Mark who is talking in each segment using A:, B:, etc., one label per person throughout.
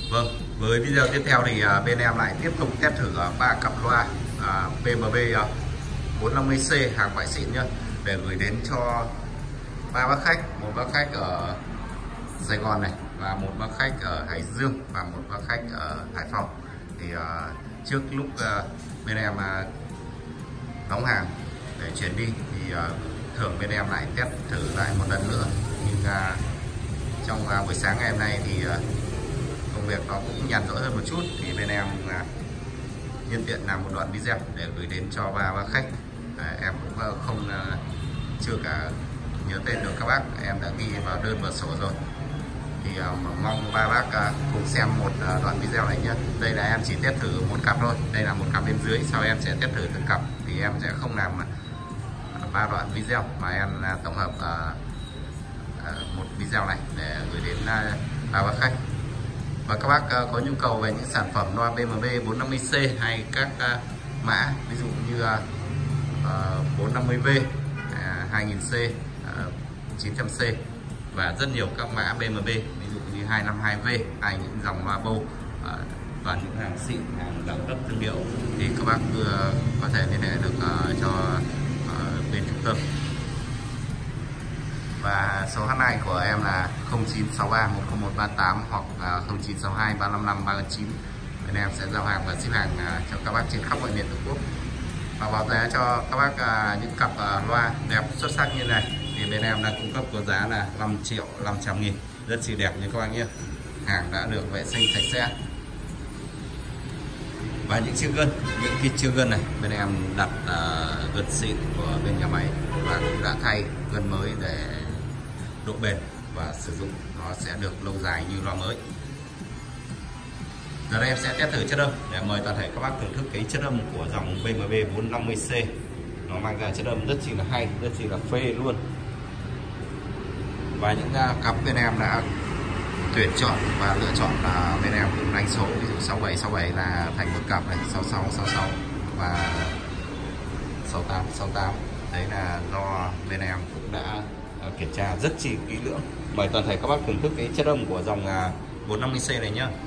A: Vâng, với video tiếp theo thì bên em lại tiếp tục test thử 3 cặp loa BMW 450C hàng ngoại xịn nhá, để gửi đến cho 3 bác khách, một bác khách ở Sài Gòn này, và một bác khách ở Hải Dương, và một bác khách ở Hải Phòng. Thì trước lúc bên em đóng hàng để chuyển đi thì thường bên em lại test thử lại một lần nữa. Nhưng trong buổi sáng ngày hôm nay thì công việc nó cũng nhàn rỗi hơn một chút, thì bên em nhân tiện làm một đoạn video để gửi đến cho 3 bác khách. Em cũng không chưa cả nhớ tên được các bác, em đã ghi vào đơn vào sổ rồi. Thì mong 3 bác cùng xem một đoạn video này nhé. Đây là em chỉ test thử một cặp thôi, đây là một cặp bên dưới, sau em sẽ test thử từng cặp. Thì em sẽ không làm 3 đoạn video mà em tổng hợp một video này để gửi đến 3 bác khách. Và các bác có nhu cầu về những sản phẩm loa BMW 450C hay các mã ví dụ như 450V, 2000C, 900C và rất nhiều các mã BMW ví dụ như 252V hay những dòng loa bầu và những hàng xịn, hàng đẳng cấp thương hiệu, thì các bác có thể liên hệ được cho bên trung tâm. Và số hotline của em là 0963 10138 hoặc 0962 355 349. Bên em sẽ giao hàng và ship hàng cho các bác trên khắp mọi miền Tổ quốc. Và báo giá cho các bác những cặp loa đẹp xuất sắc như này thì bên em đang cung cấp có giá là 5.500.000, rất chi đẹp như các bác nhé. Hàng đã được vệ sinh sạch sẽ. Và những chiếc gân, những cái chiếc gân này bên em đặt gân xịn của bên nhà máy và cũng đã thay gân mới để độ bền và sử dụng nó sẽ được lâu dài như loa mới. Giờ đây em sẽ test thử chất âm để mời toàn thể các bác thưởng thức cái chất âm của dòng BMW 450C. Nó mang ra chất âm rất chi là hay, rất chi là phê luôn. Và những cặp bên em đã tuyển chọn và lựa chọn là bên em cũng đánh số, ví dụ 6767 là thành một cặp này, 6666 và 6868. Đấy là do bên em cũng đã kiểm tra rất chi kỹ lưỡng. Mời toàn thể các bác thưởng thức cái chất âm của dòng 450C này nhá.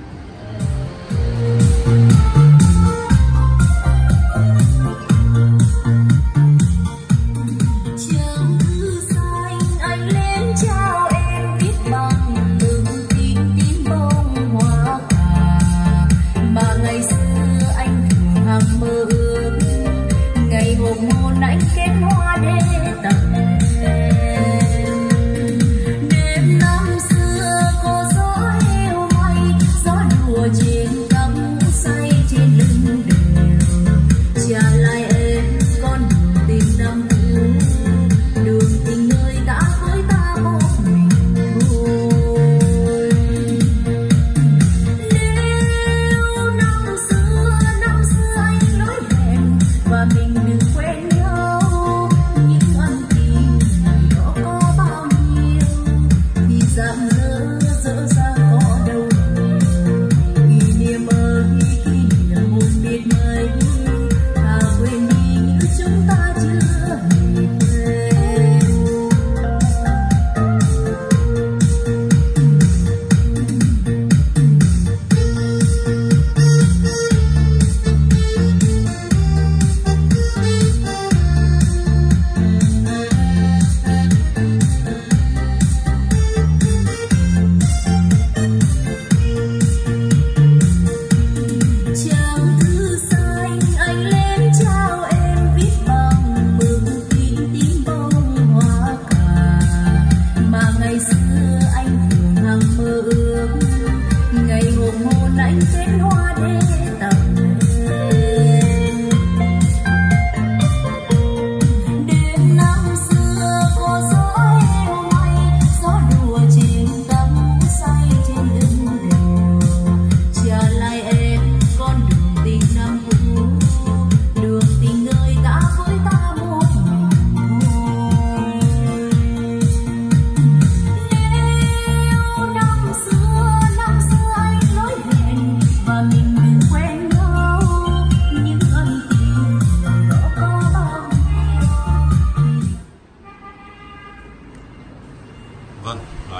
B: Đêm năm xưa có gió heo may, gió lùa trên cắm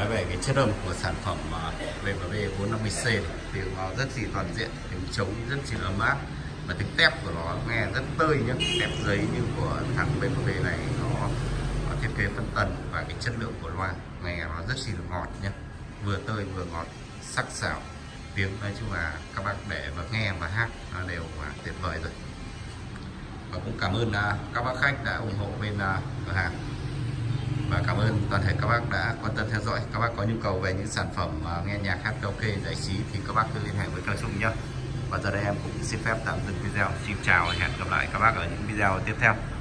A: về cái chất âm của sản phẩm BMB 450C này. Tiếng nó rất là toàn diện, tiếng trống rất là ấm áp, và tiếng tép của nó nghe rất tơi nhá, tép giấy như của thằng BMB này nó thiết kế phân tần, và cái chất lượng của loa nghe nó rất là ngọt nhá, vừa tơi vừa ngọt, sắc sảo. Tiếng nói chung là các bác để và nghe và hát nó đều tuyệt vời rồi. Và cũng cảm ơn các bác khách đã ủng hộ bên cửa hàng, và cảm ơn toàn thể các bác đã quan tâm theo dõi. Các bác có nhu cầu về những sản phẩm nghe nhạc, hát karaoke, giải trí thì các bác cứ liên hệ với Cao Trung nhé. Và giờ đây em cũng xin phép tạm dừng video. Xin chào và hẹn gặp lại các bác ở những video tiếp theo.